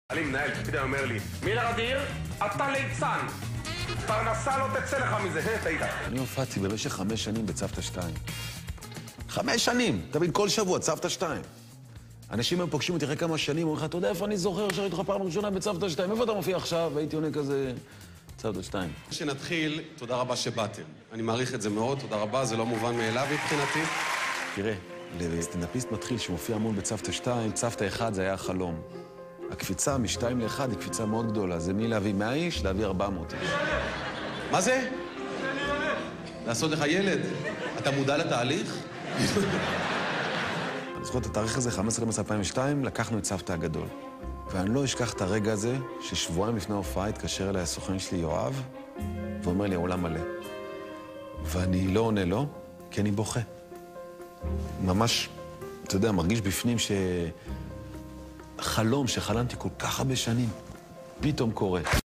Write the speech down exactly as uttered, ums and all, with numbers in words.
אני מנהל, פתאום אומר לי, מילר אדיר, אתה ליצן. פרנסה לא תצא לך מזה, טעית. אני הופעתי במשך חמש שנים בצוותא שתיים. חמש שנים! תבין, כל שבוע, צוותא שתיים. אנשים היום פוגשים אותי אחרי כמה שנים, אומרים לך, אתה יודע איפה אני זוכר שראיתי אותך פעם ראשונה בצוותא שתיים? איפה אתה מופיע עכשיו? והייתי עונה כזה צוותא שתיים. כשנתחיל, תודה רבה שבאתם. אני מעריך את זה מאוד, תודה רבה, זה לא מובן מאליו מבחינתי. תראה, לסטנדאפיסט מתחיל שמופיע המון בצוותא שתיים, צוותא אחד זה היה החלום. הקפיצה משתיים לאחד היא קפיצה מאוד גדולה. זה מי להביא מאה איש, להביא ארבע מאות איש. מה זה? לעשות לך ילד? אתה מודע לתהליך? אני זוכר את התאריך הזה, חמישה עשר במרץ אלפיים ושתיים, לקחנו את צוותא הגדול. ואני לא אשכח את הרגע הזה, ששבועיים לפני ההופעה התקשר אליי הסוכן שלי, יואב, ואומר לי, העולם מלא. ואני לא עונה לו, כי אני בוכה. ממש, אתה יודע, מרגיש בפנים ש... חלום שחלמתי כל כך הרבה שנים, פתאום קורה.